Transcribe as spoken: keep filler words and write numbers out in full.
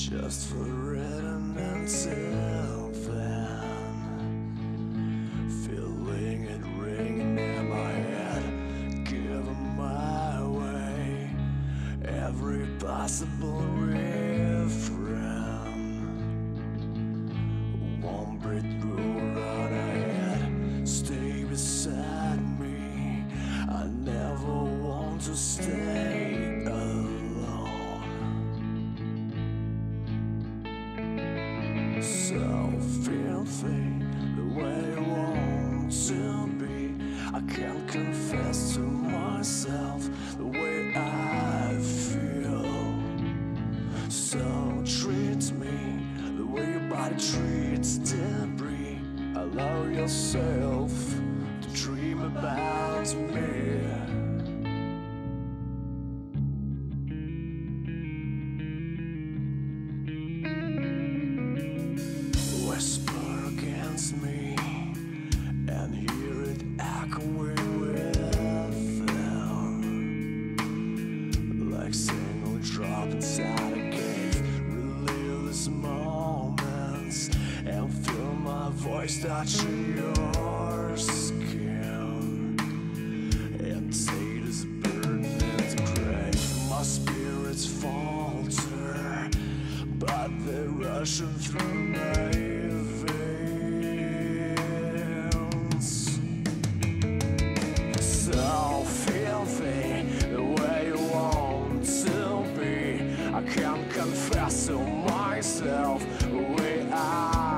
just for it and until then, feeling it ringing in my head, giving my way every possible refrain. Won't breathe through, run ahead, stay beside me. I never want to stay alone. So filthy, the way you want to be. I can't confess to myself the way I feel. So treat me the way your body treats debris. Allow yourself to dream about me. Whisper against me and hear it echoing within, like single drop inside a cave. Relive these moments and feel my voice touching your skin, and take this burden into grave. My spirits falter, but they're rushing through my veins. So filthy, the way you want to be. I can't confess to myself the way I